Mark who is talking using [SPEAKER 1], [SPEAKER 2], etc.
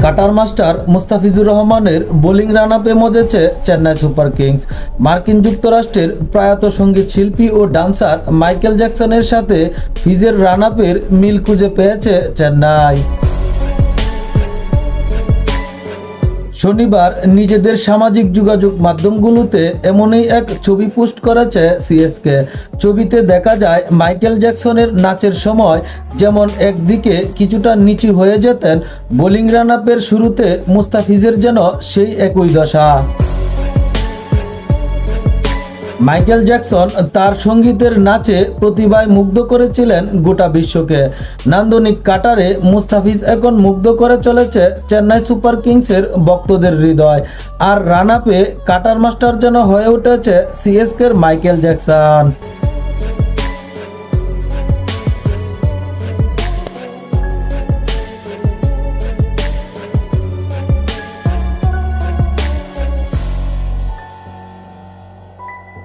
[SPEAKER 1] Cutter master Mustafizur রহমানের bowling run আপে মজেছে Chennai super Kings. মার্কিন যুক্তরাষ্ট্রের প্রয়াত সঙ্গীত শিল্পী ও ডান্সার মাইকেল জ্যাকসনের সাথে ফিজের রান আপের মিল খুঁজে পেয়েছে চেন্নাই। শনিবার নিজেদের সামাজিক যোগাযোগ মাধ্যমগুলোতে এমনই এক ছবি পোস্ট করেছে সিএসকে। ছবিতে দেখা যায় মাইকেল জ্যাকসনের নাচের সময় যেমন একদিকে কিছুটা নিচু হয়ে যেতেন, বোলিং রান আপের শুরুতে মুস্তাফিজের যেন সেই একই দশা। মাইকেল জ্যাকসন তার সঙ্গীতের নাচে প্রতিভায় মুগ্ধ করেছিলেন গোটা বিশ্বকে। নান্দনিক কাটারে মুস্তাফিজ এখন মুগ্ধ করে চলেছে চেন্নাই সুপার কিংসের ভক্তদের হৃদয়। আর রান আপে কাটার মাস্টার যেন হয়ে উঠেছে সিএসকের মাইকেল জ্যাকসন।